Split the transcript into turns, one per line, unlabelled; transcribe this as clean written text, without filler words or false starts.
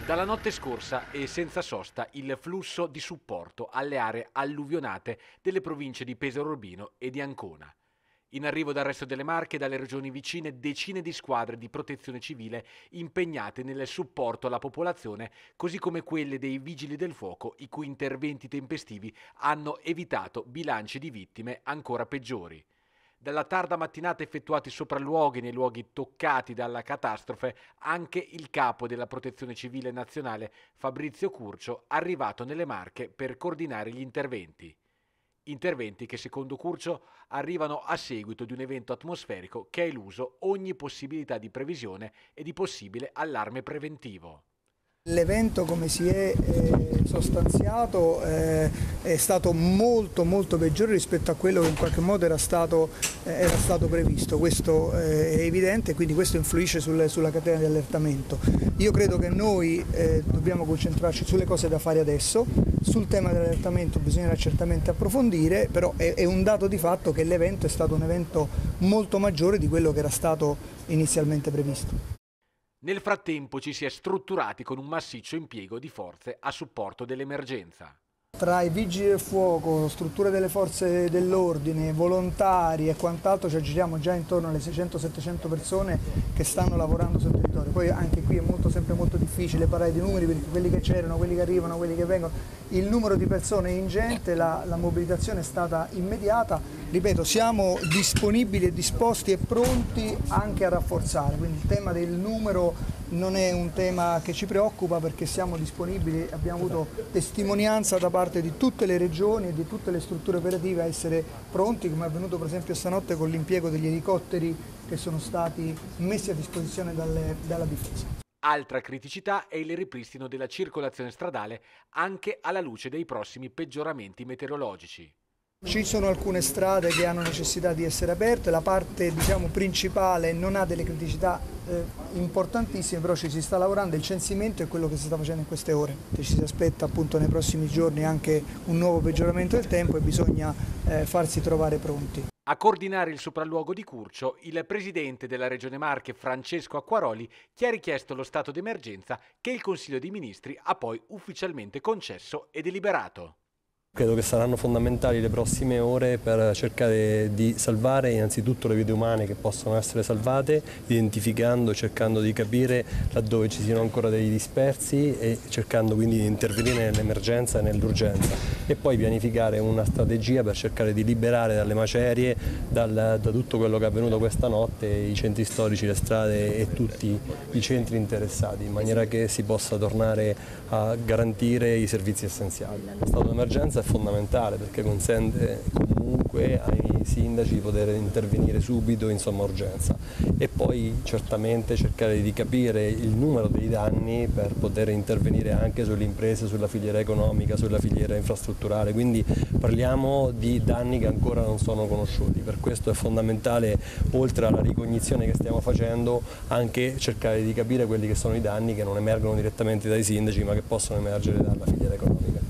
Dalla notte scorsa è senza sosta il flusso di supporto alle aree alluvionate delle province di Pesaro Urbino e di Ancona. In arrivo dal resto delle Marche e dalle regioni vicine decine di squadre di protezione civile impegnate nel supporto alla popolazione, così come quelle dei vigili del fuoco, i cui interventi tempestivi hanno evitato bilanci di vittime ancora peggiori. Dalla tarda mattinata effettuati sopralluoghi nei luoghi toccati dalla catastrofe, anche il capo della Protezione Civile Nazionale, Fabrizio Curcio, arrivato nelle Marche per coordinare gli interventi. Interventi che, secondo Curcio, arrivano a seguito di un evento atmosferico che ha eluso ogni possibilità di previsione e di possibile allarme preventivo.
L'evento, come si è sostanziato, è stato molto peggiore rispetto a quello che in qualche modo era stato previsto. Questo è evidente, quindi questo influisce sulla catena di allertamento. Io credo che noi dobbiamo concentrarci sulle cose da fare adesso. Sul tema dell'allertamento bisognerà certamente approfondire, però è un dato di fatto che l'evento è stato un evento molto maggiore di quello che era stato inizialmente previsto.
Nel frattempo ci si è strutturati con un massiccio impiego di forze a supporto dell'emergenza.
Tra i vigili del fuoco, strutture delle forze dell'ordine, volontari e quant'altro ci aggiriamo già intorno alle 600-700 persone che stanno lavorando sul territorio. Poi anche qui è sempre molto difficile parlare di numeri perché quelli che c'erano, quelli che arrivano, quelli che vengono, il numero di persone è ingente, la mobilitazione è stata immediata. Ripeto, siamo disponibili e disposti e pronti anche a rafforzare, quindi il tema del numero non è un tema che ci preoccupa perché siamo disponibili, abbiamo avuto testimonianza da parte di tutte le regioni e di tutte le strutture operative a essere pronti, come è avvenuto per esempio stanotte con l'impiego degli elicotteri che sono stati messi a disposizione dalla difesa.
Altra criticità è il ripristino della circolazione stradale anche alla luce dei prossimi peggioramenti meteorologici.
Ci sono alcune strade che hanno necessità di essere aperte, la parte principale non ha delle criticità importantissime, però ci si sta lavorando, il censimento è quello che si sta facendo in queste ore. Ci si aspetta appunto nei prossimi giorni anche un nuovo peggioramento del tempo e bisogna farsi trovare pronti.
A coordinare il sopralluogo di Curcio, il presidente della Regione Marche, Francesco Acquaroli, che ha richiesto lo stato d'emergenza che il Consiglio dei Ministri ha poi ufficialmente concesso e deliberato.
Credo che saranno fondamentali le prossime ore per cercare di salvare innanzitutto le vite umane che possono essere salvate, identificando, cercando di capire laddove ci siano ancora dei dispersi e cercando quindi di intervenire nell'emergenza e nell'urgenza e poi pianificare una strategia per cercare di liberare dalle macerie, da tutto quello che è avvenuto questa notte, i centri storici, le strade e tutti i centri interessati, in maniera che si possa tornare a garantire i servizi essenziali. Lo stato d'emergenza è fondamentale perché consente comunque ai sindaci di poter intervenire subito in somma urgenza e poi certamente cercare di capire il numero dei danni per poter intervenire anche sulle imprese, sulla filiera economica, sulla filiera infrastrutturale, quindi parliamo di danni che ancora non sono conosciuti, per questo è fondamentale oltre alla ricognizione che stiamo facendo anche cercare di capire quelli che sono i danni che non emergono direttamente dai sindaci ma che possono emergere dalla filiera economica.